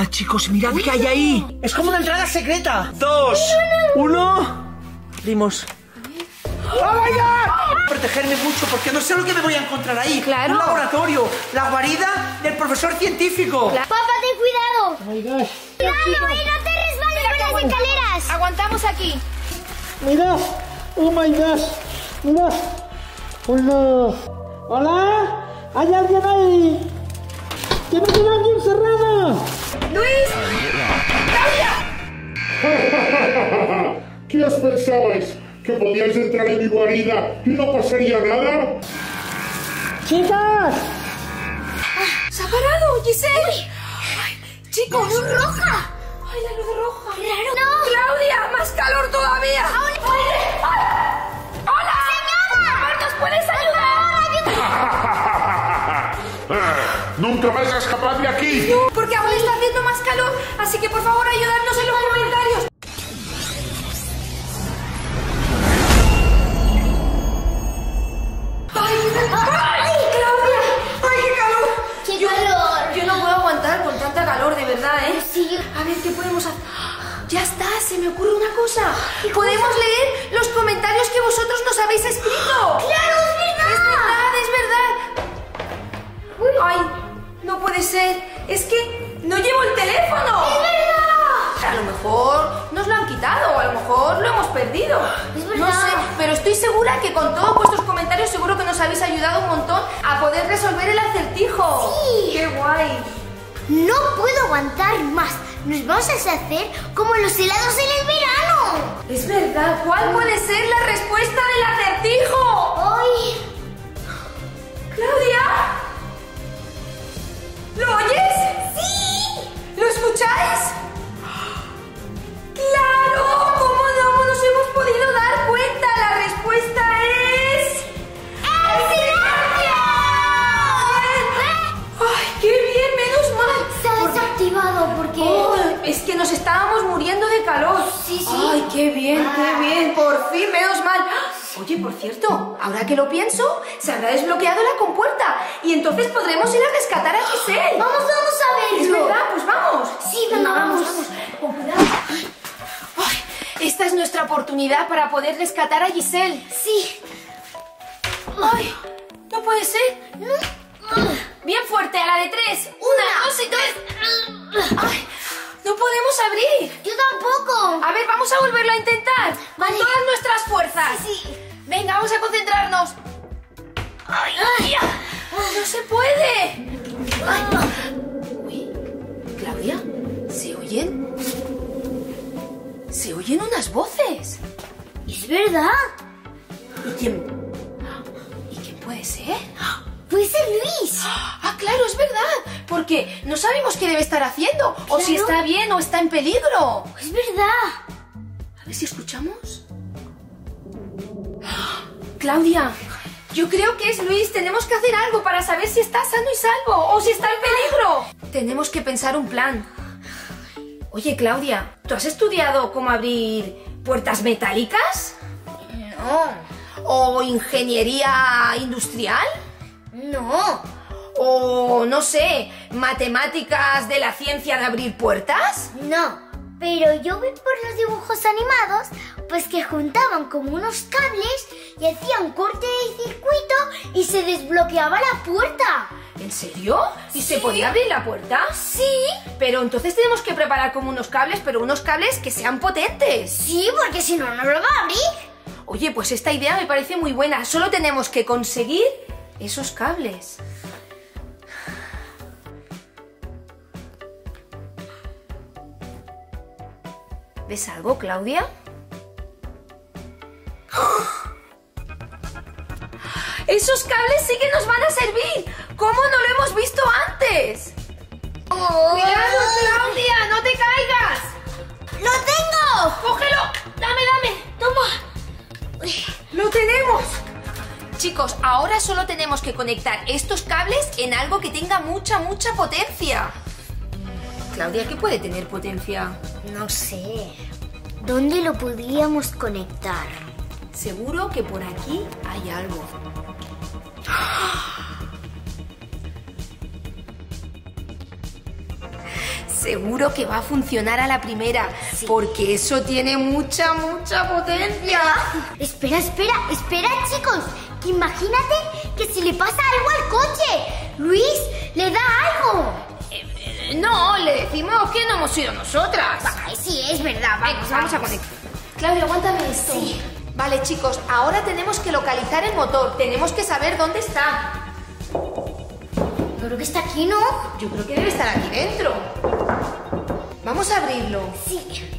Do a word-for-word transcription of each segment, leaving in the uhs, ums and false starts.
Mirad, chicos, mirad qué hay ahí. Es como una entrada secreta. Dos, uno. Abrimos. ¡Oh, my God! Protegerme mucho porque no sé lo que me voy a encontrar ahí. Claro. Un laboratorio, la guarida del profesor científico. Claro. Papá, ten cuidado. Oh my gosh. Cuidado, eh, no te resbales por las escaleras. Aguantamos aquí. Mira. Oh my gosh. Mira. Hola. Hola. ¿Hay alguien ahí? ¡Que me queda aquí encerrado! ¡Luis! ¡Claudia! ¿Qué os pensabais? ¿Que podíais entrar en mi guarida y no pasaría nada? ¡Chicas! ¡Se ha parado, Giselle! Ay, chicos, ¡Luz roja! ¡Ay, la luz roja! ¡Claro! ¡No! ¡Claudia! ¡Más calor todavía! ¡Aún! ¡Hola! ¡Hola! ¡Señora! ¿Nos puedes ayudar? ¡Nunca vais a escapar de aquí! No, porque aún está haciendo más calor, así que por favor ayudarnos en los comentarios. ¡Ay, ay, Claudia! ¡Ay, qué calor! ¡Qué yo, calor! Yo no puedo aguantar con tanta calor, de verdad, ¿eh? Sí. A ver, ¿qué podemos hacer? Ya está, se me ocurre una cosa. Podemos leer los comentarios que vosotros nos habéis escrito. ¡Claro, es verdad! Es verdad, es verdad. Uy. Ay, no puede ser. Es que no llevo el teléfono. ¡Es verdad! A lo mejor nos lo han quitado o a lo mejor lo hemos perdido. Es verdad. No sé, pero estoy segura que con todos vuestros comentarios seguro que nos habéis ayudado un montón a poder resolver el acertijo. Sí. ¡Qué guay! No puedo aguantar más. Nos vamos a hacer como los helados en el verano. Es verdad, ¿cuál puede ser la respuesta del acertijo? ¡Ay! ¡Claudia! ¿Lo oyes? ¡Sí! ¿Lo escucháis? ¡Claro! ¿Cómo no nos hemos podido dar cuenta? La respuesta es... ¡El silencio! ¡Ay, qué bien! ¡Menos mal! Se ha desactivado porque... Oh, es que nos estábamos muriendo de calor. Sí, sí. ¡Ay, qué bien, qué bien! Por fin, menos mal. Oye, por cierto, ahora que lo pienso, se habrá desbloqueado la compuerta y entonces podremos ir a rescatar a Giselle. Vamos, vamos a ¿Es verlo. verdad? Pues vamos. Sí, venga, vamos. Con cuidado. Ay, esta es nuestra oportunidad para poder rescatar a Giselle. Sí. Ay, no puede ser. Bien fuerte, a la de tres. Una, dos y tres. Ay, no podemos abrir. Yo tampoco. A ver, vamos a volverlo a intentar. Vale. Con todas nuestras fuerzas. Sí, sí. Venga, vamos a concentrarnos. ¡Ay, ya! ¡No se puede! Uy, Claudia, ¿se oyen? Se oyen unas voces. Es verdad. ¿Y quién? ¿Y quién puede ser? Puede ser Luis. Ah, claro, es verdad. Porque no sabemos qué debe estar haciendo. O si Claro. está bien o está en peligro. Es verdad. A ver si escuchamos. Claudia, yo creo que es Luis. Tenemos que hacer algo para saber si está sano y salvo o si está en peligro. Tenemos que pensar un plan. Oye, Claudia, ¿tú has estudiado cómo abrir puertas metálicas? No. ¿O ingeniería industrial? No. ¿O, no sé, matemáticas de la ciencia de abrir puertas? No. Pero yo vi por los dibujos animados, pues que juntaban como unos cables y hacían corte de circuito y se desbloqueaba la puerta. ¿En serio? ¿Y Sí. se podía abrir la puerta? Sí. Pero entonces tenemos que preparar como unos cables, pero unos cables que sean potentes. Sí, porque si no, no lo va a abrir. Oye, pues esta idea me parece muy buena. Solo tenemos que conseguir esos cables. ¿Ves algo, Claudia? ¡Esos cables sí que nos van a servir! ¿Cómo no lo hemos visto antes? Oh. ¡Cuidado, Claudia! ¡No te caigas! ¡Lo tengo! ¡Cógelo! ¡Dame, dame! Toma. ¡Lo tenemos! Chicos, ahora solo tenemos que conectar estos cables en algo que tenga mucha, mucha potencia. Claudia, ¿qué puede tener potencia? No sé. ¿Dónde lo podríamos conectar? Seguro que por aquí hay algo. Seguro que va a funcionar a la primera, sí. Porque eso tiene mucha, mucha potencia. Espera, espera, espera, chicos. Que imagínate que si le pasa algo al coche, Luis le da algo. Eh, eh, no, le decimos que no hemos sido nosotras. Ay, sí, es verdad. Vamos, Venga, vamos a conectar. Claudia, aguántame esto. Sí. Vale, chicos, ahora tenemos que localizar el motor. Tenemos que saber dónde está. Yo creo que está aquí, ¿no? Yo creo que debe estar aquí dentro. Vamos a abrirlo. Sí.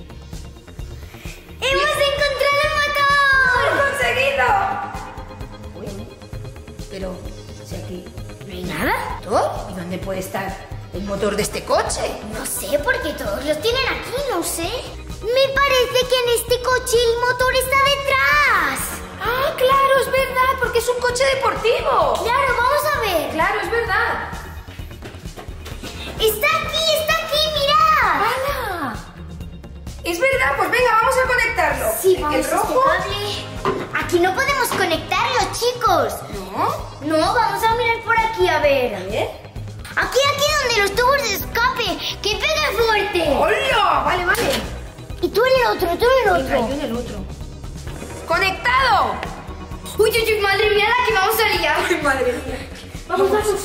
¡Hemos encontrado el motor! ¡Lo he conseguido! Uy, pero si aquí no hay nada. ¿Motor? ¿Y dónde puede estar el motor de este coche? No sé, porque todos los tienen aquí, no sé. Me parece que en este coche el motor está detrás. Ah, claro, es verdad, porque es un coche deportivo. Claro, vamos a ver. Claro, es verdad. Está aquí, está aquí, mirad. ¡Hala! Es verdad, pues venga, vamos a conectarlo. Sí, vamos ¿El rojo? a este cable. Aquí no podemos conectarlo, chicos. ¿No? No, vamos a mirar por aquí, a ver. A ver. Aquí, aquí donde los tubos de escape. ¡Que pegue fuerte! ¡Hola! Vale, vale. Y tú en el otro, tú en el Venga, otro. yo en el otro. ¡Conectado! Uy, uy, uy, madre mía, la que vamos a liar. ¡Ay, madre mía! Vamos, vamos.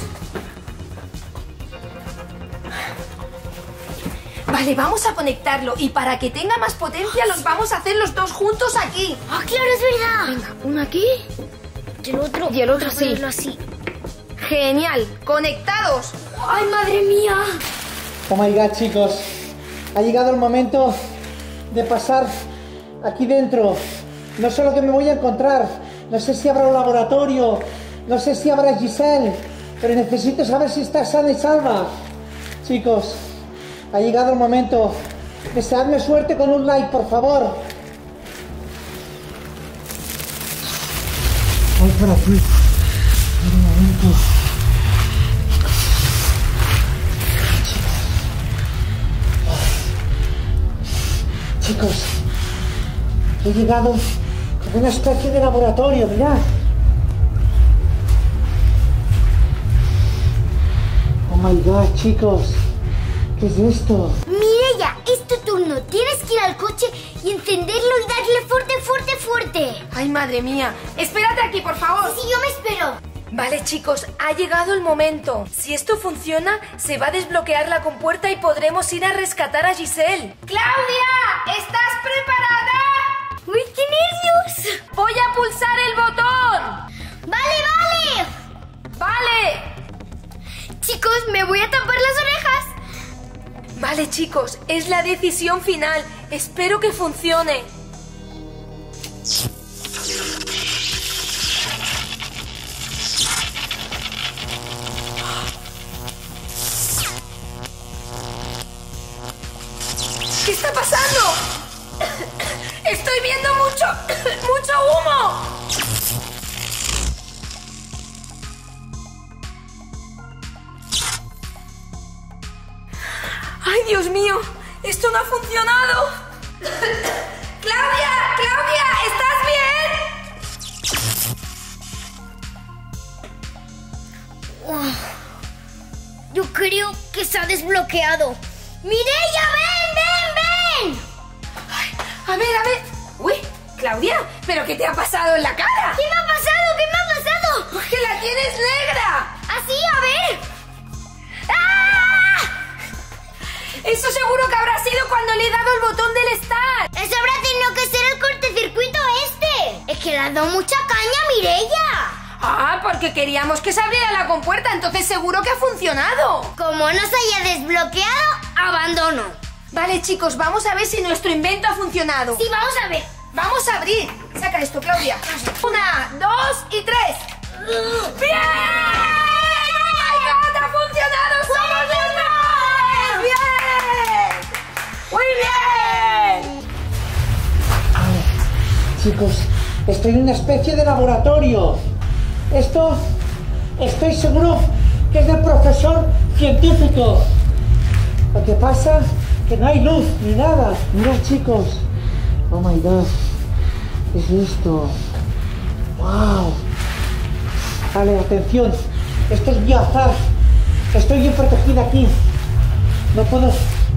Vale, vamos a conectarlo. Y para que tenga más potencia, los vamos a hacer los dos juntos aquí. Ah, claro, es verdad. Venga, uno aquí. Y el otro. Y el otro Vamos a sí. ponerlo así. Genial. Conectados. Ay, madre mía. Oh my god, chicos. Ha llegado el momento de pasar aquí dentro. No sé lo que me voy a encontrar. No sé si habrá un laboratorio. No sé si habrá Giselle. Pero necesito saber si está sana y salva. Chicos, ha llegado el momento. Deseadme suerte con un like, por favor. Voy por aquí. Un momento. Chicos, he llegado a una especie de laboratorio, mirad. Oh my god, chicos, ¿qué es esto? Mireia, es tu turno. Tienes que ir al coche y encenderlo y darle fuerte, fuerte, fuerte. Ay, madre mía. Espérate aquí, por favor. Sí, yo me espero. Vale, chicos, ha llegado el momento. Si esto funciona, se va a desbloquear la compuerta y podremos ir a rescatar a Giselle. ¡Claudia! ¿Estás preparada? ¡Uy, qué nervios! Voy a pulsar el botón. ¡Vale, vale! ¡Vale! Chicos, me voy a tapar las orejas. Vale, chicos, es la decisión final. Espero que funcione. ¿Qué está pasando? Estoy viendo mucho, mucho humo. ¡Ay, Dios mío! ¡Esto no ha funcionado! ¡Claudia! ¡Claudia! ¿Estás bien? Yo creo que se ha desbloqueado. ¡Mireia, ven, ven, ven! Ay, a ver, a ver. Uy, Claudia, ¿pero qué te ha pasado en la cara? ¿Qué me ha pasado? ¿Qué me ha pasado? Pues que la tienes negra. ¿Así? A ver. ¡Ah! Eso seguro que habrá sido cuando le he dado el botón del start. Eso habrá tenido que ser el cortocircuito este. Es que le has dado mucha caña, Mireia. Ah, porque queríamos que se abriera la compuerta, entonces seguro que ha funcionado. Como no se haya desbloqueado, abandono. Vale, chicos, vamos a ver si nuestro invento ha funcionado. Sí, vamos a ver. Vamos a abrir. Saca esto, Claudia. Una, dos y tres. ¡Bien! ¡Oh my God! ¡Ha funcionado! ¡Somos los mejores! ¡Bien! ¡Muy bien! Vale, chicos, estoy en una especie de laboratorio. Esto, estoy seguro que es del profesor científico. Lo que pasa es que no hay luz ni nada. Mirad, chicos. Oh my God. ¿Qué es esto? Wow. Vale, atención. Esto es vía azar. Estoy bien protegida aquí. No puedo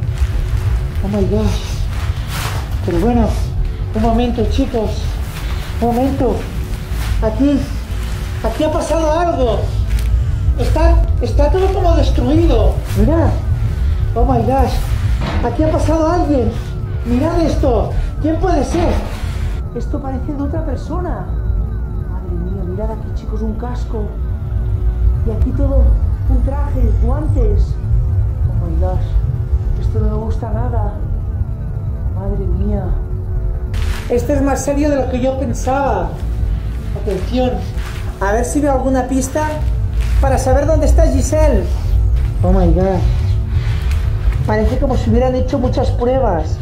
Oh my God. Pero bueno, un momento, chicos. Un momento. Aquí, aquí ha pasado algo. Está, está todo como destruido. Mirad. Oh my gosh. Aquí ha pasado alguien. Mirad esto. ¿Quién puede ser? Esto parece de otra persona. Madre mía, mirad aquí, chicos, un casco. Y aquí todo, un traje, guantes. Oh my gosh. Esto no me gusta nada. Madre mía. Esto es más serio de lo que yo pensaba. Atención. A ver si veo alguna pista para saber dónde está Giselle. Oh my God. Parece como si hubieran hecho muchas pruebas.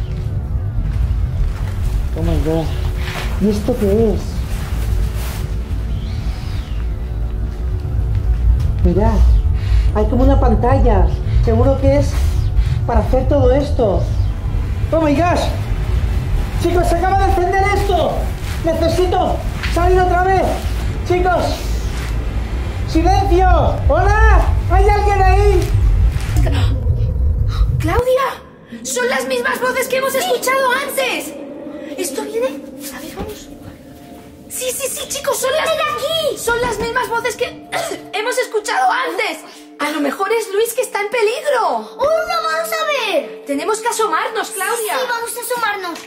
Oh my God. ¿Y esto qué es? Mirad. Hay como una pantalla. Seguro que es para hacer todo esto. Oh my gosh. Chicos, se acaba de encender esto. Necesito salir otra vez. Chicos. ¡Silencio! ¡Hola! ¿Hay alguien ahí? ¡Claudia! ¡Son las mismas voces que hemos escuchado antes! ¿Esto viene? A ver, vamos. Sí, sí, sí, chicos, son las... aquí! Son las mismas voces que hemos escuchado antes. A lo mejor es Luis que está en peligro. ¡Oh, no! ¡Vamos a ver! Tenemos que asomarnos, Claudia. Sí, vamos a asomarnos.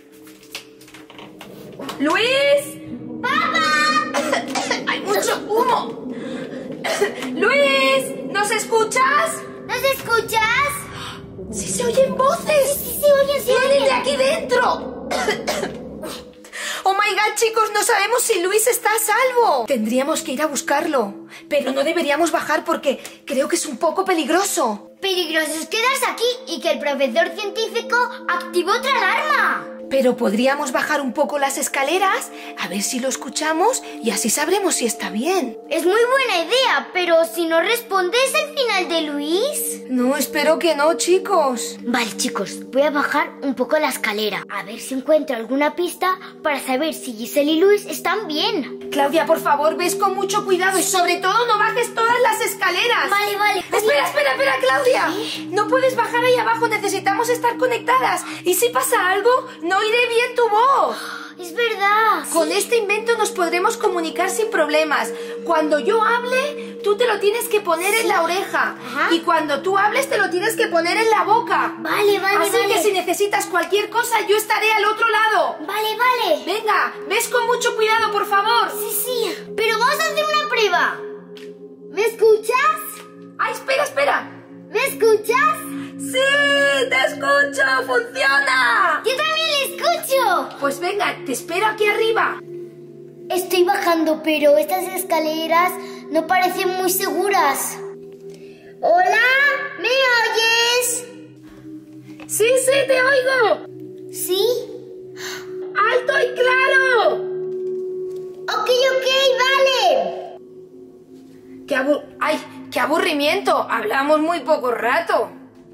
¡Luis! ¡Papá! ¡Hay mucho humo! ¡Luis! ¿Nos escuchas? ¿Nos escuchas? ¡Sí se oyen voces! Sí, sí, sí, oyen, sí, ¡Vienen oyen. de aquí dentro! ¡Oh my God, chicos! No sabemos si Luis está a salvo. Tendríamos que ir a buscarlo. Pero no deberíamos bajar porque creo que es un poco peligroso. Peligroso es quedarse aquí y que el profesor científico activó otra alarma. Pero podríamos bajar un poco las escaleras, a ver si lo escuchamos y así sabremos si está bien. Es muy buena idea, pero si no responde es el final de Luis. No, espero que no, chicos. Vale, chicos, voy a bajar un poco la escalera. A ver si encuentro alguna pista para saber si Giselle y Luis están bien. Claudia, por favor, ves con mucho cuidado y sobre todo no bajes todas las escaleras. Vale, vale. Espera, espera, espera, Claudia. No puedes bajar ahí abajo, necesitamos estar conectadas. Y si pasa algo, no oiré bien tu voz. Es verdad. Con este invento nos podremos comunicar sin problemas. Cuando yo hable, tú te lo tienes que poner en la oreja. Ajá. Y cuando tú hables, te lo tienes que poner en la boca. Vale, vale, Así vale. que si necesitas cualquier cosa, yo estaré al otro lado. Vale, vale. Venga, ves con mucho cuidado, por favor. Sí, sí. Pero vamos a hacer una prueba. ¿Me escuchas? ¡Ay, espera, espera! ¿Me escuchas? ¡Sí! ¡Te escucho! ¡Funciona! Yo también le escucho. Pues venga, te espero aquí arriba. Estoy bajando, pero estas escaleras no parecen muy seguras. ¿Hola? ¿Me oyes? ¡Sí, sí, te oigo! ¿Sí? ¡Alto y claro! Ok, ok, vale. ¡Qué abu... ¡Ay! ¡Qué aburrimiento! Hablamos muy poco rato.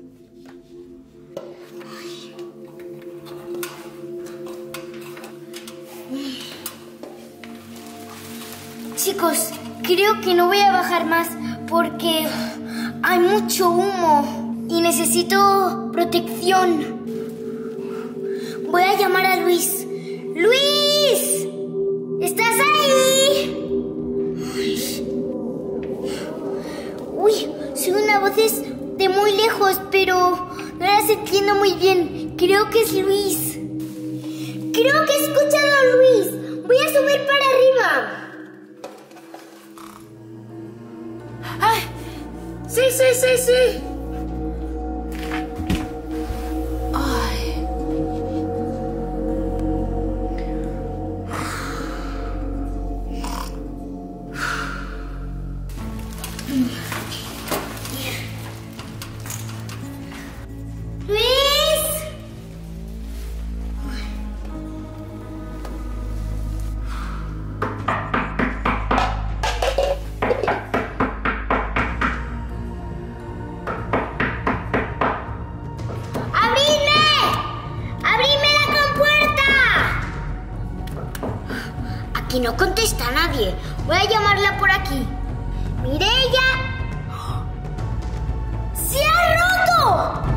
Chicos, creo que no voy a bajar más porque hay mucho humo y necesito protección. Voy a llamar a Luis. ¡Luis! ¿Estás ahí? Uy, son unas voces de muy lejos, pero no las entiendo muy bien. Creo que es Luis. Creo que he escuchado a Luis. Voy a subir para arriba. ¡Ay! ¡Sí, sí, sí, sí! ¡Ay! ¡Luis! Aquí no contesta nadie. Voy a llamarla por aquí. ¡Mireia! ¡Se ha roto!